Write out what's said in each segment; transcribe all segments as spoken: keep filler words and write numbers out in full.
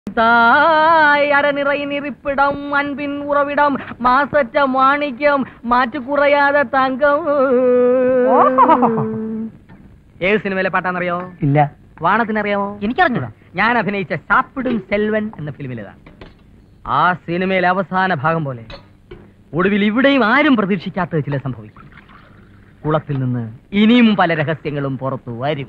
தாய் அறநிறை நிறிப்பிடம் அன்பின் உறவிடம் மாசற்ற மாணிக்கம் മാറ്റു കുറയാതെ തങ്കം. ഏത് സിനിമയിലെ പാട്ടാന്നറിയോ? ഇല്ല. വാണത്തിനറിയാമോ? എനിക്കറിഞ്ഞൂടാ. ഞാൻ അഭിനയിച്ച സാപ്പിടും സെൽവൻ എന്ന ഫിലിമിലേതാണ്. ആ സിനിമയിലെ അവസാന ഭാഗം പോലെ ഒടുവിൽ ഇവിടെയും ആരും പ്രതീക്ഷിക്കാത്തത് ചില സംഭവിക്കും. കുളത്തിൽ നിന്ന് ഇനിയും പല രഹസ്യങ്ങളും പുറത്തു വരും.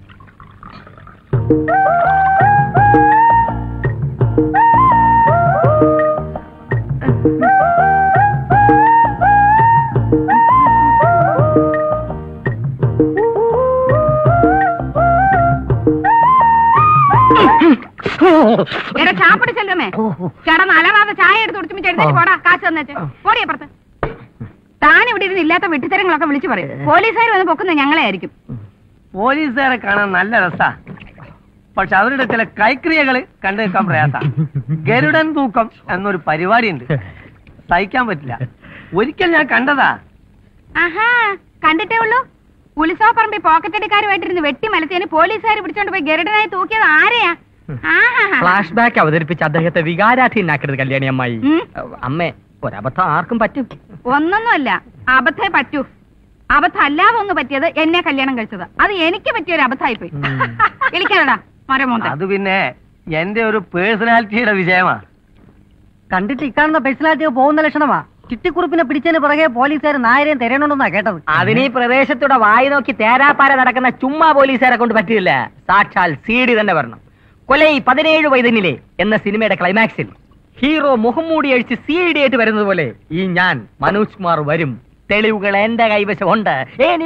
ചാപ്പിട്ട് ചെല്ലുമേ കിടന്ന് അലവാതെ ചായ എടുത്ത് കുടിച്ചു എടുത്തേക്ക് പോടാ. കാശ് തന്നേച്ച് പോടിയപ്പുറത്ത്. താൻ ഇവിടെ ഇരുന്ന് ഇല്ലാത്ത വെട്ടിത്തരങ്ങളൊക്കെ വിളിച്ചു പറയും. പോലീസുകാർ വന്ന് പൊക്കുന്നത് ഞങ്ങളെ ആയിരിക്കും. പോലീസുകാരെ കാണാൻ നല്ല രസാ, പക്ഷെ അവരുടെ ചില കൈക്രിയകള് കണ്ടു നിൽക്കാൻ പ്രയാസ. ഗരുഡൻ തൂക്കം എന്നൊരു പരിപാടി ഉണ്ട്, സഹിക്കാൻ പറ്റില്ല. ഒരിക്കൽ ഞാൻ കണ്ടതാ. ആഹാ, കണ്ടിട്ടേ ഉള്ളൂ. ഉത്സവപ്പറമ്പിൽ പോക്കറ്റടിക്കാരുമായിട്ടിരുന്ന് വെട്ടി മലത്തിയതിന് പോലീസുകാർ പിടിച്ചോണ്ട് പോയി ഗരുഡനായി തൂക്കിയത് ആരെയാ? ഫ്ലാഷ് ബാക്ക് അവതരിപ്പിച്ച് അദ്ദേഹത്തെ വികാരാധീനാക്കരുത് കല്യാണി അമ്മായി. അമ്മേ, ഒരബദ്ധം ആർക്കും പറ്റും. ഒന്നൊന്നുമല്ല, അബദ്ധേ പറ്റൂ. അബദ്ധം അല്ലാതെ ഒന്ന് പറ്റിയത് എന്നെ കല്യാണം കഴിച്ചത്. അത് എനിക്ക് പറ്റിയൊരു അബദ്ധമായി പോയി. വിളിക്കാനടാ മരമോന്ത. അത് പിന്നെ എന്റെ ഒരു പേഴ്സണാലിറ്റിയുടെ വിജയമാ. കണ്ടിട്ട് ഇക്കാണുന്ന പേഴ്സണാലിറ്റി പോകുന്ന ലക്ഷണമാ. ചിട്ടിക്കുറിപ്പിനെ പിടിച്ചതിന് പിറകെ പോലീസുകാർ നായരെയും തിരയണമെന്നാ കേട്ടത്. അതിന് ഈ പ്രദേശത്തൂടെ വായി നോക്കി തേരാപ്പാര നടക്കുന്ന ചുമ്മാ പോലീസുകാരെ കൊണ്ട് പറ്റില്ല. സാക്ഷാൽ സി ഡി തന്നെ വരണം. കൊലൈ പതിനേഴ് വൈതന്നിലെ എന്ന സിനിമയുടെ ക്ലൈമാക്സിൽ ഹീറോ മുഖംമൂടി അഴിച്ച് സി ഡി ആയിട്ട് വരുന്നത് പോലെ ഈ ഞാൻ മനോജ് കുമാർ വരും. തെളിവുകൾ എന്റെ കൈവശമുണ്ട്.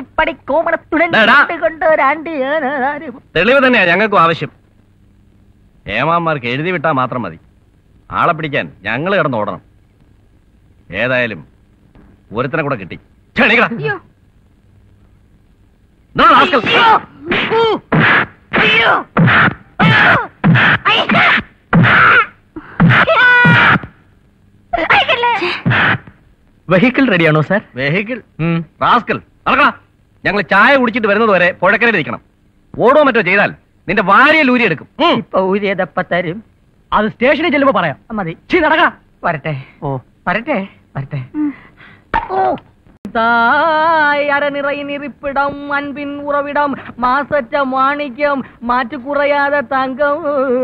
തെളിവ് തന്നെയാ ഞങ്ങൾക്കും ആവശ്യം. ഏമാന്മാർക്ക് എഴുതി വിട്ടാൽ മാത്രം മതി. ആളെ പിടിക്കാൻ ഞങ്ങൾ കിടന്ന് ഓടണം. ഏതായാലും ഒരുത്തനെ കൂടെ കിട്ടി. വെഹിക്കിൾ റെഡിയാണോ സാർ? വെഹിക്കിൾ റാസ്കൽ നടക്കണ. ഞങ്ങൾ ചായ കുടിച്ചിട്ട് വരുന്നത് വരെ പുഴക്കരയിൽ ഇരിക്കണം. ഓടോ മറ്റോ ചെയ്താൽ നിന്റെ വാരിയൽ ഊരി എടുക്കും. ഇപ്പൊ ഊരിയതപ്പ തരും. അത് സ്റ്റേഷനിൽ ചെല്ലുമ്പോ പറയാം. മതി. നടക്കാം. വരട്ടെ. ഓ വരട്ടെ വരട്ടെ. தாய் அறநிறை நிறிப்பிடம் அன்பின் உறவிடம் மாசற்ற மாணிக்கம் മാറ്റു കുറയാതെ തങ്കം.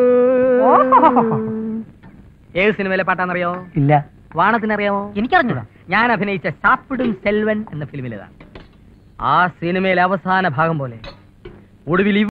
ഏത് സിനിമയിലെ പാട്ടാന്നറിയോ? ഇല്ല. വാണത്തിനറിയാമോ? എനിക്കറിഞ്ഞൂടാ. ഞാൻ അഭിനയിച്ച സാപ്പിടും സെൽവൻ എന്ന ഫിലിമിലേതാണ്. ആ സിനിമയിലെ അവസാന ഭാഗം പോലെ ഒടുവിൽ